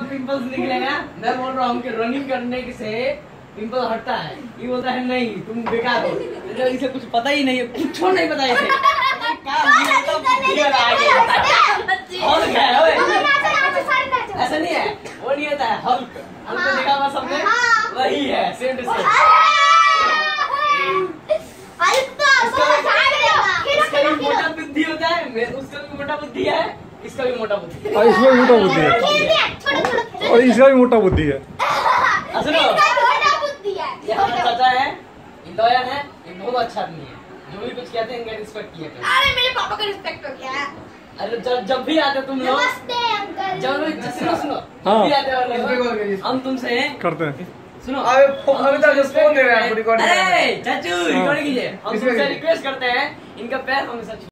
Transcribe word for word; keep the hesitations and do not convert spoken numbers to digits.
Pimples निकलेगा। मैं बोल रहा हूँ कि रनिंग करने से पिंपल हटता है। ये बोलता है नहीं तुम बेकार हो, तो इसे कुछ पता ही नहीं है, कुछ नहीं पता इसे। ऐसा नहीं है, वो नहीं होता है हल्क। हल्क देखा हुआ सबने, वही है सेम टू सेम। इसका भी मोटा बुद्धि होता है, उसका भी मोटा बुद्धि है, इसका भी मोटा बुद्धि है, इसका भी मोटा बुद्धि है, और इसका भी मोटा बुद्धि है। सुनो, ये हमारा चाचा है, लॉयर है, ये बहुत अच्छा आदमी है। जो भी कुछ कहते हैं इनका रिस्पेक्ट किया करते। अरे मेरे पापा का रिस्पेक्ट हो गया। अरे जब जब भी आते तुम लोग, जब भी सुनो सुनो हाँ। भी आते वाले हम तुमसे करते हैं। सुनो, अरे फोन तो फोन दे रहे हैं, अरे चाचू रिकॉर्ड कीजिए। हम तुमसे रिक्वेस्ट करते हैं, इनका पैर हमेशा